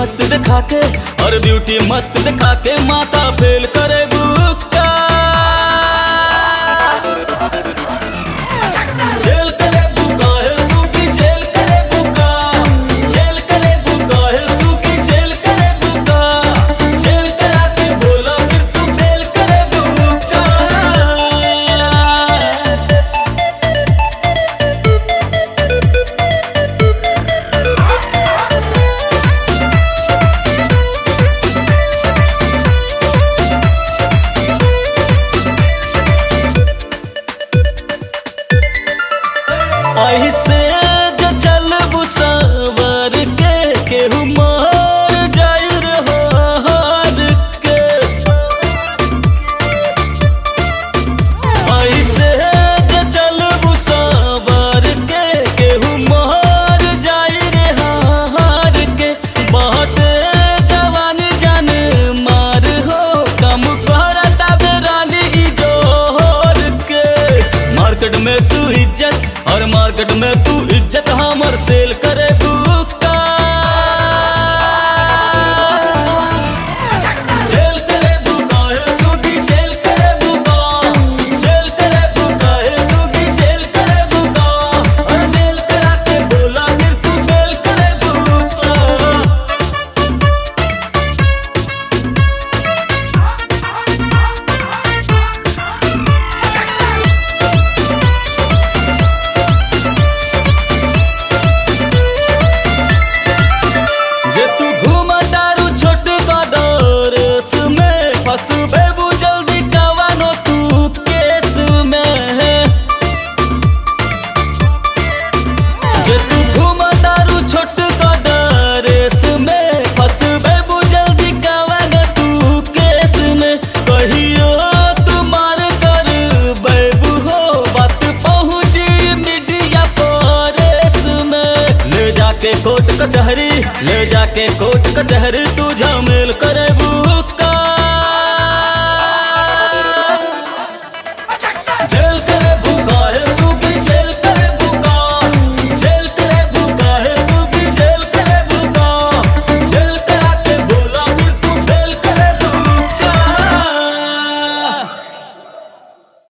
मस्त दिखा के और ब्यूटी मस्त दिखा के माता फेल करे बुक्का। जेल करे बुका है सुगी जेल करे बुका, जेल करे बुका है सुगी जेल करे बुका, जेल करा के बोला फिर तू फेल करे बुक्का। ऐसे जो चलबू सवर के केहू मार जाई रे हार के। ऐसे जो चलबू सवर के केहू मार जाई रे हार के। बाटे जवानी जान मार हो कम करता बेरानी जोर के। मार्केट में तू इज्जत और मार्केट में तू इज्जत हमर सेल करे बुक्का। जेल करे बुका है सुगी जेल करे बुका, जेल करे बुका है सुगी जेल करे बुका, और जेल करा के बोला फिर तू फेल करे बुक्का। जे तू घूमा दारू छोट कदरस में फंसबे बु जल्दी कवानो तू केस में। जे तू घूमा दारू छोट कदरस में फंसबे बु जल्दी कवानो तू केस में। कहियो तुम्हार कर बेबू हो बात पहुंची मीडिया परेस में। ले जाके कोर्ट कचहरी तू झमेल करे बू।